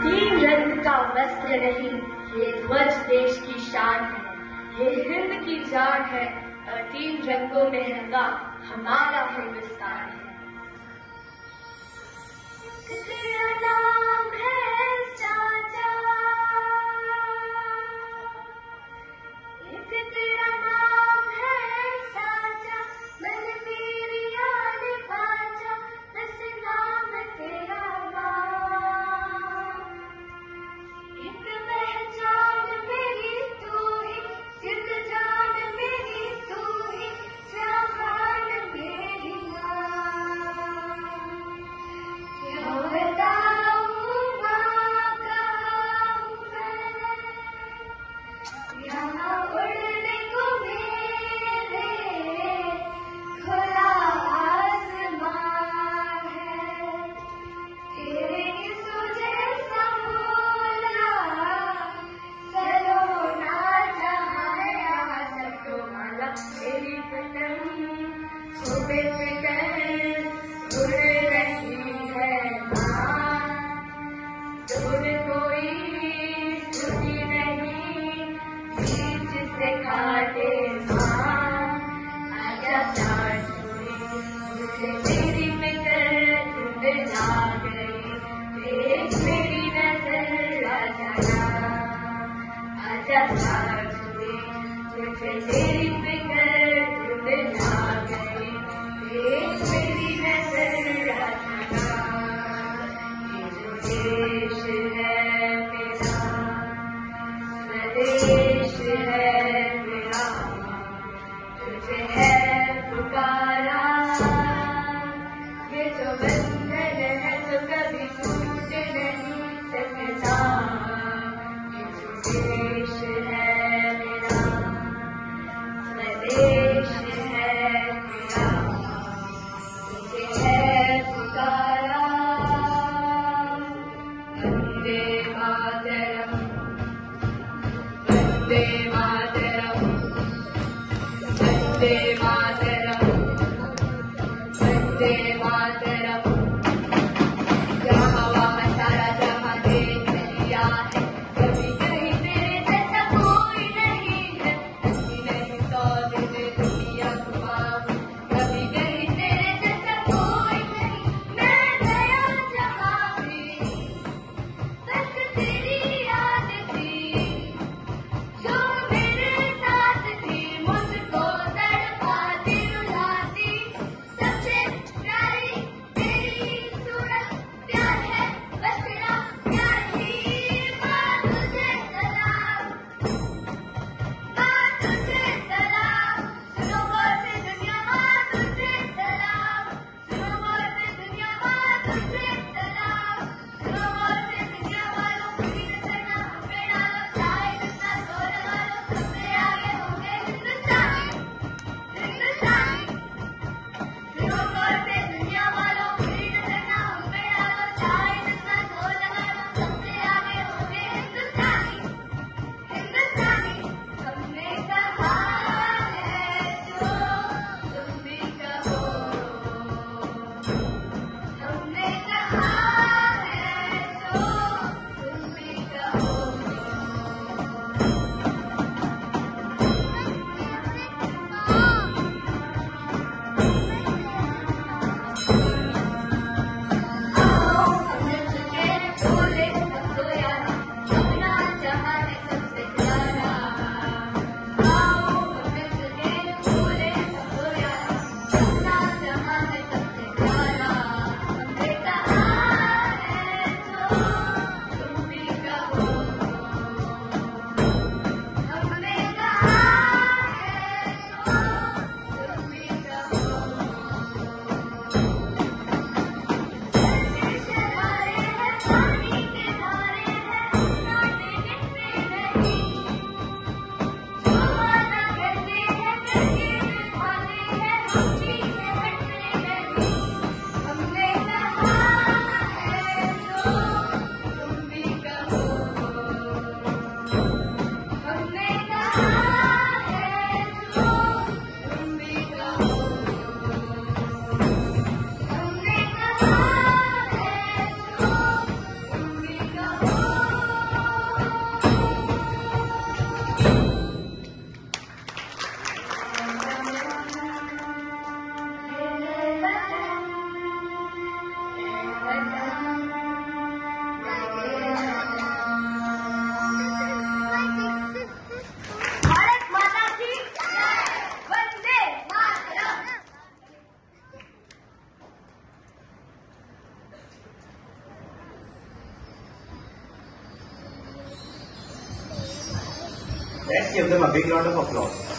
तीन रंग का वस्त्र नहीं, ये ध्वज देश की शान है, ये हिंद की जान है, और तीन रंगों में रंगा हमारा हिंदुस्तान है। तेरा नाम है चाचा, एक तेरा नाम है चाचा, मैंने तेरी याद पाचा, बस नाम तेरा एक पहचान मेरी तू ही, जिद जान मेरी तू ही, जहान मेरी माँ। क्या बताऊँ माँ कहूँ मैं, यहाँ उड़ने को मेरे खुला आसमां है, तेरे सूझे समोला, चलो ना जहाँ सबको माला, तेरी पतंग हो बेफिक्र उड़ रही है माँ, दूर कोई छुट्टी नहीं बीच से काटे माँ, आजा प्यार छोड़े मुझे तेरी फिक्र तुम जा गई, देख मेरी नजर आ जाना, आजा प्यार छोड़े मुझे तेरी फिक्र तुम जा गई, देख मेरी नजर आ जाना। ये जो देश है मेरा, स्वदेश है मेरा, तुझे है पुकारा, ये जो बंधन है तो कभी टूट नहीं सकता, ये जो देश है मेरा, स्वदेश है मेरा, तुझे है पुकारा। वंदे मातरम, वंदे मातरम, वंदे मातरम, वंदे मातरम। जहाँ वहाँ सारा जहाँ देख लिया है, कभी कहीं तेरे जैसा कोई नहीं है, कभी नहीं 100 दिन दुनिया घुमाऊं, कभी कहीं तेरे जैसा कोई नहीं, मैं गया जहाँ भी बस तेरी Let's give them a big round of applause.